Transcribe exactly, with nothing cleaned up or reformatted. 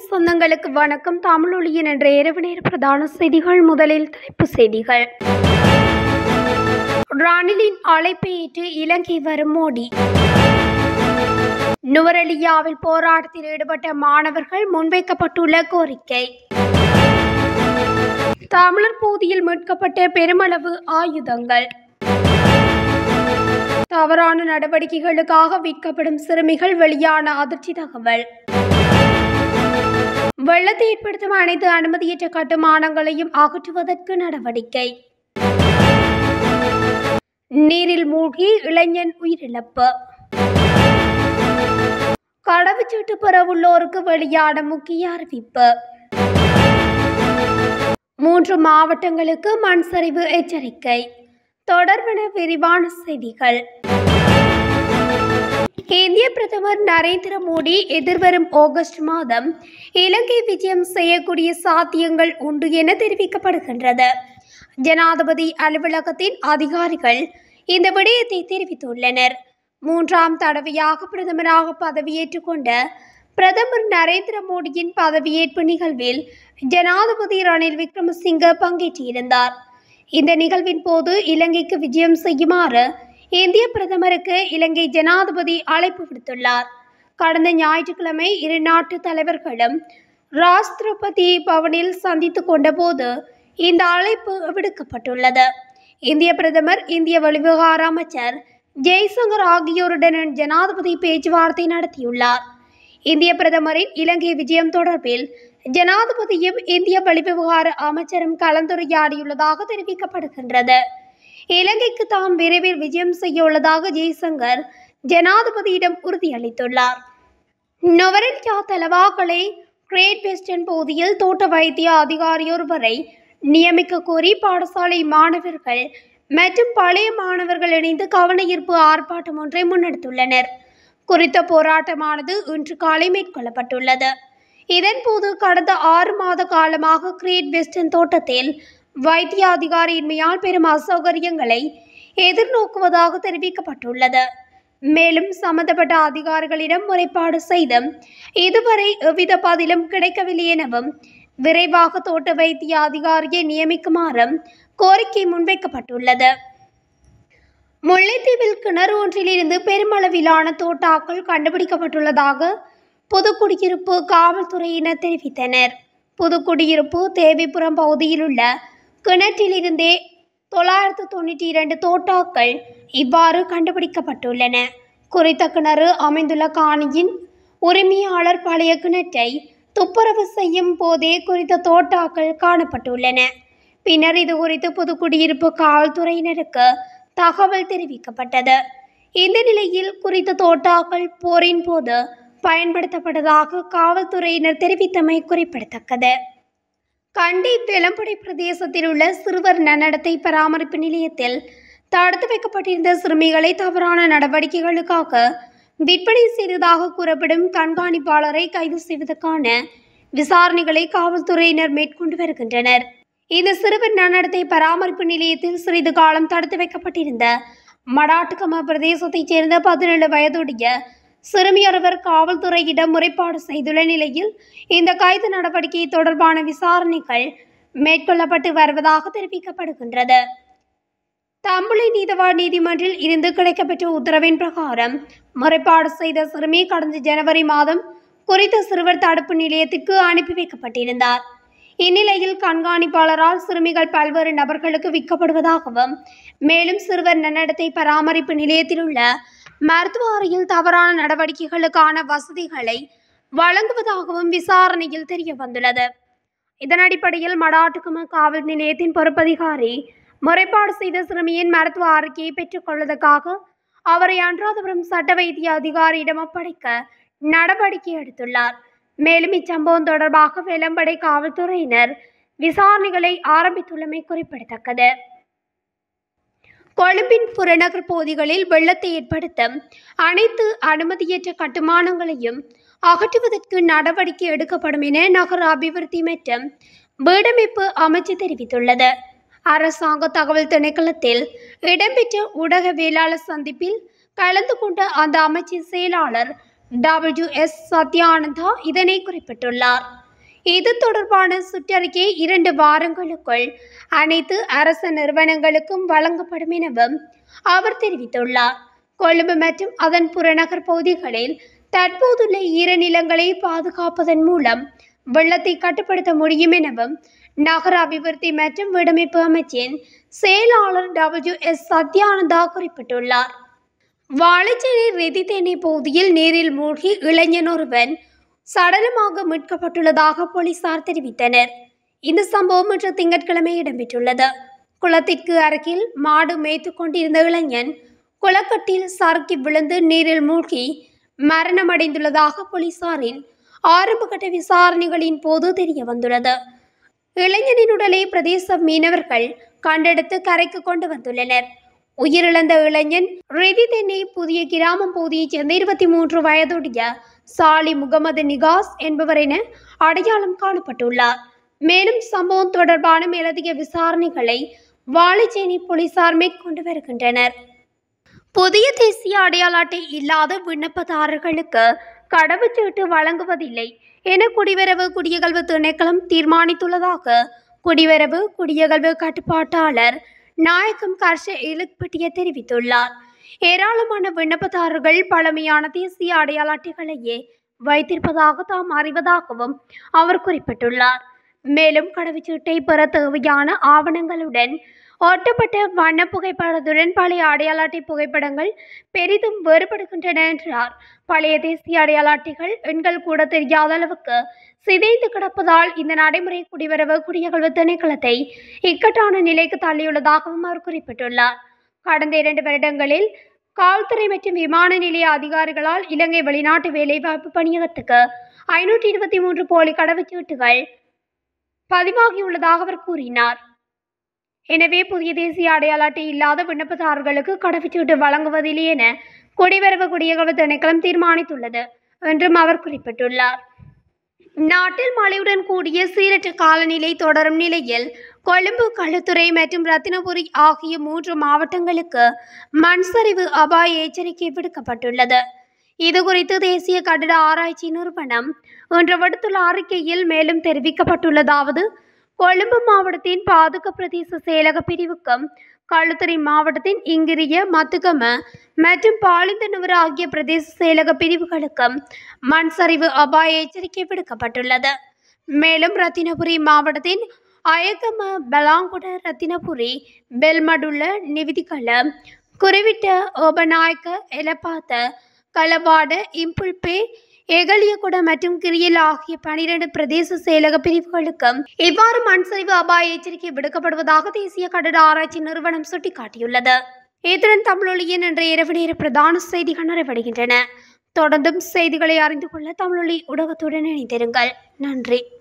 சொந்தங்களுக்கு வணக்கம். தமிழொலியின் என்ற இரவு நேர பிரதான செய்திகள். முதலில் தலைப்புச் செய்திகள். ரணிலின் அழைப்பை ஏற்று இலங்கை வரும் மோடி. நுவரெலியாவில் போராட்டத்தில் ஈடுபட்ட மாணவர்கள் முன்வைக்கப்பட்டுள்ள கோரிக்கை. தமிழர் பகுதியில் மீட்கப்பட்ட பெருமளவு ஆயுதங்கள். தவறான நடவடிக்கைகளுக்காக விற்கப்படும் சிறுமிகள் வெளியான அதிர்ச்சி தகவல். வெள்ளத்தை ஏற்படுத்தும் அனைத்து அனுமதியற்ற கட்டுமானங்களையும் அகற்றுவதற்கு நடவடிக்கை. நீரில் மூழ்கி இளைஞன் உயிரிழப்பு. கடவுச்சீட்டு பெறவுள்ளோருக்கு வெளியான முக்கிய அறிவிப்பு. மூன்று மாவட்டங்களுக்கு மண் சரிவு எச்சரிக்கை. தொடர்பான விரிவான செய்திகள். இந்திய பிரதமர் நரேந்திர மோடி எதிர்வரும் ஆகஸ்ட் மாதம் இலங்கை விஜயம் செய்யக்கூடிய சாத்தியங்கள் உண்டு என தெரிவிக்கப்படுகின்றது. ஜனாதிபதி அலுவலகத்தின் அதிகாரிகள் இந்த விடயத்தை தெரிவித்துள்ளனர். மூன்றாம் தடவையாக பிரதமராக பதவியேற்றுக் கொண்ட பிரதமர் நரேந்திர மோடியின் பதவியேற்பு நிகழ்வில் ஜனாதிபதி ரணில் விக்ரமசிங்க பங்கேற்றிருந்தார். இந்த நிகழ்வின் போது இலங்கைக்கு விஜயம் செய்யுமாறு இந்திய பிரதமருக்கு இலங்கை ஜனாதிபதி அழைப்பு விடுத்துள்ளார். கடந்த ஞாயிற்றுக்கிழமை இரு நாட்டு தலைவர்களும் ராஷ்டிரபதி பவனில் சந்தித்து கொண்ட போது இந்த அழைப்பு விடுக்கப்பட்டுள்ளது. இந்திய பிரதமர், இந்திய வெளிவிவகார அமைச்சர் ஜெய்சங்கர் ஆகியோருடன் ஜனாதிபதி பேச்சுவார்த்தை நடத்தியுள்ளார். இந்திய பிரதமரின் இலங்கை விஜயம் தொடர்பில் ஜனாதிபதியும் இந்திய வெளிவிவகார அமைச்சரும் கலந்துரையாடியுள்ளதாக தெரிவிக்கப்படுகின்றது. இலங்கைக்கு தாம் விரைவில் விஜயம் செய்ய உள்ளதாக ஜெய்சங்கர் ஜனாதிபதியிடம் உறுதியளித்துள்ளார். நுவரெலியா தலவாக்கலை கிரேட் வெஸ்டர்ன் பகுதியில் தோட்ட வைத்திய அதிகாரியொருவரை நியமிக்க கோரி பாடசாலை மாணவர்கள் மற்றும் பழைய மாணவர்கள் இணைந்து கவனஈர்ப்பு ஆர்ப்பாட்டம் ஒன்றை முன்னெடுத்துள்ளனர். குறித்த போராட்டமானது இன்று காலை மேற்கொள்ளப்பட்டுள்ளது. இதன்போது கடந்த ஆறு மாத காலமாக கிரேட் வெஸ்டர்ன் தோட்டத்தில் வைத்திய அதிகாரியின்மையால் பெரும் அசௌகரியங்களை எதிர்நோக்குவதாக தெரிவிக்கப்பட்டுள்ளது. மேலும் சம்பந்தப்பட்ட அதிகாரிகளிடம் முறைப்பாடு செய்தும் இதுவரை எவ்வித பதிலும் கிடைக்கவில்லை எனவும் விரைவாக தோட்ட வைத்திய அதிகாரியை நியமிக்குமாறும் கோரிக்கை முன்வைக்கப்பட்டுள்ளது. முல்லைத்தீவில் கிணறு ஒன்றிலிருந்து பெருமளவிலான தோட்டாக்கள் கண்டுபிடிக்கப்பட்டுள்ளதாக புதுக்குடியிருப்பு காவல்துறையினர் தெரிவித்தனர். புதுக்குடியிருப்பு தேவிபுரம் பகுதியில் உள்ள கிணற்றிலிருந்தே தொள்ளாயிரத்து தொண்ணூற்றி இரண்டு தோட்டாக்கள் இவ்வாறு கண்டுபிடிக்கப்பட்டுள்ளன. குறித்த கிணறு அமைந்துள்ள காணியின் உரிமையாளர் பழைய கிணற்றை துப்புரவு செய்யும் போதே குறித்த தோட்டாக்கள் காணப்பட்டுள்ளன. பின்னர் இது குறித்து புதுக்குடியிருப்பு காவல்துறையினருக்கு தகவல் தெரிவிக்கப்பட்டது. இந்த நிலையில் குறித்த தோட்டாக்கள் போரின் போது பயன்படுத்தப்பட்டதாக காவல்துறையினர் தெரிவித்தமை குறிப்பிடத்தக்கது. கண்டி வெலம்படை பிரதேசத்தில் உள்ள சிறுவர் நன்னடத்தை பராமரிப்பு நிலையத்தில் தடுத்து வைக்கப்பட்டிருந்த சிறுமிகளை தவறான நடவடிக்கைகளுக்காக விற்பனை செய்ததாக கூறப்படும் கண்காணிப்பாளரை கைது செய்வதற்கான விசாரணைகளை காவல்துறையினர் மேற்கொண்டு வருகின்றனர். இந்த சிறுவர் நன்னடத்தை பராமரிப்பு நிலையத்தில் சிறிது காலம் தடுத்து வைக்கப்பட்டிருந்த மடாட்டுக்கம பிரதேசத்தைச் சேர்ந்த பதினேழு வயதுடைய சிறுமியொருவர் காவல்துறையிடம் முறைப்பாடு செய்துள்ள நிலையில் இந்த கைது நடவடிக்கை தொடர்பான விசாரணைகள் மேற்கொள்ளப்பட்டு வருவதாக தெரிவிக்கப்படுகின்றது. தம்புளை நீதவான் நீதிமன்றில் இருந்து கிடைக்கப்பெற்ற உத்தரவின் பிரகாரம் முறைப்பாடு செய்த சிறுமி கடந்த ஜனவரி மாதம் குறித்த சிறுவர் தடுப்பு நிலையத்திற்கு அனுப்பி வைக்கப்பட்டிருந்தார். இந்நிலையில் கண்காணிப்பாளரால் சிறுமிகள் பல்வேறு நபர்களுக்கு விற்கப்படுவதாகவும் மேலும் சிறுவர் நன்னடத்தை பராமரிப்பு நிலையத்தில் உள்ள மருத்துவ அறையில் தவறான நடவடிக்கைகளுக்கான வசதிகளை வழங்குவதாகவும் விசாரணையில் தெரிய வந்துள்ளது. இதன் அடிப்படையில் மடாட்டுக்கும காவல் நிலையத்தின் பொறுப்பதிகாரி முறைப்பாடு செய்த சிறுமியின் மருத்துவ அறிக்கையை பெற்றுக் கொள்வதற்காக அவரை அனுராதபுரம் சட்ட வைத்திய அதிகாரியிடம் ஒப்படைக்க நடவடிக்கை எடுத்துள்ளார். மேலும் இச்சம்பவம் தொடர்பாக வெலம்படை காவல்துறையினர் விசாரணைகளை ஆரம்பித்துள்ளமை குறிப்பிடத்தக்கது. கொழும்பின் புறநகர் பகுதிகளில் வெள்ளத்தை ஏற்படுத்தும் அனைத்து அனுமதியற்ற கட்டுமானங்களையும் அகற்றுவதற்கு நடவடிக்கை எடுக்கப்படும் என நகர அபிவிருத்தி மற்றும் வீடமைப்பு அமைச்சு தெரிவித்துள்ளது. அரசாங்க தகவல் திணைக்களத்தில் இடம்பெற்ற ஊடகவியலாளர் சந்திப்பில் கலந்து கொண்ட அந்த அமைச்சின் செயலாளர் டபிள்யூ எஸ் சத்யானந்தா இதனை குறிப்பிட்டுள்ளார். இது தொடர்பான சுற்றறிக்கை இரண்டு வாரங்களுக்குள் அனைத்து அரசு நிறுவனங்களுக்கும் வழங்கப்படும் எனவும் அவர் தெரிவித்துள்ளார். கொழும்பு மற்றும் அதன் புறநகர் பகுதிகளில் தற்போதுள்ள ஈரநிலங்களை பாதுகாப்பதன் மூலம் வெள்ளத்தை கட்டுப்படுத்த முடியும் எனவும் நகர அபிவிருத்தி மற்றும் வீடமைப்பு அமைச்சின் செயலாளர் டபிள்யூ எஸ் சத்யானந்தா குறிப்பிட்டுள்ளார். வாழைச்சேரி ரெதித்தேனை பகுதியில் நீரில் மூழ்கி இளைஞன் ஒருவன் சடலமாக மீட்கப்பட்டுள்ளதாக போலீசார் தெரிவித்தனர். இந்த சம்பவம் இன்று திங்கட்கிழமை இடம்பெற்றுள்ளது. குளத்திற்கு அருகில் மாடு மேய்த்து கொண்டிருந்த இளைஞன் குளக்கட்டில் சறுக்கி விழுந்து நீரில் மூழ்கி மரணமடைந்துள்ளதாக போலீசாரின் ஆரம்பகட்ட விசாரணைகளின் போது தெரிய வந்துள்ளது. இளைஞனின் உடலை பிரதேச மீனவர்கள் கண்டெடுத்து கரைக்கு கொண்டு வந்துள்ளனர். உயிரிழந்த இளைஞன் ரெதித்தேனை புதிய கிராமம் பகுதியைச் சேர்ந்த இருபத்தி மூன்று வயதுடைய சாலி முகமது நிகாஸ் என்பவர் என அடையாளம் காணப்பட்டுள்ளார். மேலும் சம்பவம் தொடர்பான மேலதிக விசாரணைகளை வாழைச்சேனை போலீசார் மேற்கொண்டு வருகின்றனர். புதிய தேசிய அடையாள அட்டை இல்லாத விண்ணப்பதாரர்களுக்கு கடவுச்சீட்டு வழங்குவதில்லை என குடிவரவு குடியகல்வு திணைக்களம் தீர்மானித்துள்ளதாக குடிவரவு குடியகல்வு கட்டுப்பாட்டாளர் நாயகம் கர்ஷ இலுக்பிட்டிய தெரிவித்துள்ளார். ஏராளமான விண்ணப்பதாரர்கள் பழமையான தேசிய அடையாள அட்டைகளையே வைத்திருப்பதாக தாம் அறிவதாகவும் அவர் குறிப்பிட்டுள்ளார். மேலும் கடவுச்சீட்டை பெற தேவையான ஆவணங்களுடன் ஒட்டப்பட்ட வண்ண புகைப்படத்துடன் பழைய அடையாள அட்டை புகைப்படங்கள் பெரிதும் வேறுபடுகின்றன என்றார். பழைய தேசிய அடையாள அட்டைகள் எண்கள் கூட தெரியாத அளவுக்கு சிதைந்து கிடப்பதால் இந்த நடைமுறை குடிவரவு குடியகல்வு திணைக்களத்தை இக்கட்டான நிலைக்கு தள்ளியுள்ளதாகவும் அவர் குறிப்பிட்டுள்ளார். கடந்த இரண்டு வருடங்களில் காவல்துறை மற்றும் விமான நிலைய அதிகாரிகளால் இலங்கை வெளிநாட்டு வேலைவாய்ப்பு பணியகத்துக்கு ஐநூற்றி இருபத்தி மூன்று போலி கடவுச்சீட்டுகள் பதிவாகியுள்ளதாக அவர் கூறினார். எனவே புதிய தேசிய அடையாள அட்டை இல்லாத விண்ணப்பதாரர்களுக்கு கடவுச்சீட்டு வழங்குவதில்லை என குடிவரவு குடியகல்வு திணைக்களம் தீர்மானித்துள்ளது என்றும் அவர் குறிப்பிட்டுள்ளார். நாட்டில் மழையுடன் கூடிய சீரற்ற காலநிலை தொடரும் நிலையில் கொழும்பு, களுத்துறை மற்றும் ரத்தினபுரி ஆகிய மூன்று மாவட்டங்களுக்கு மண் சரிவு அபாய எச்சரிக்கை விடுக்கப்பட்டுள்ளது. இதுகுறித்து தேசிய கட்டட ஆராய்ச்சி நிறுவனம் இன்று விடுத்துள்ள அறிக்கையில் மேலும் தெரிவிக்கப்பட்டுள்ளதாவது: கொழும்பு மாவட்டத்தின் பாதுக பிரதேச செயலக பிரிவுக்கும் களுத்துறை மாவட்டத்தின் இங்கிரிய, மத்துகம மற்றும் பாலிந்தனுவர ஆகிய பிரதேச செயலக பிரிவுகளுக்கும் மண் சரிவு அபாய எச்சரிக்கை விடுக்கப்பட்டுள்ளது. மேலும் ரத்தினபுரி மாவட்டத்தின் அயகம, பலாங்குட, ரத்தினபுரி, பெல்மடுள்ள, நிவிதிகள, குறிவிட்ட, ஓபநாயக்க, எலப்பாத்த, களவாட, இம்புல்பே, எகலியகுட மற்றும் கிரியல் ஆகிய பனிரெண்டு பிரதேச செயலக பிரிவுகளுக்கும் இவ்வாறு மண் சரிவு அபாய எச்சரிக்கை விடுக்கப்படுவதாக தேசிய கட்டட ஆராய்ச்சி நிறுவனம் சுட்டிக்காட்டியுள்ளது. இத்துடன் தமிழொலியின் இன்றைய இரவு நேர பிரதான செய்திகள் நிறைவடைகின்றன. தொடர்ந்தும் செய்திகளை அறிந்து கொள்ள தமிழொலி ஊடகத்துடன் இணைந்திருங்கள். நன்றி.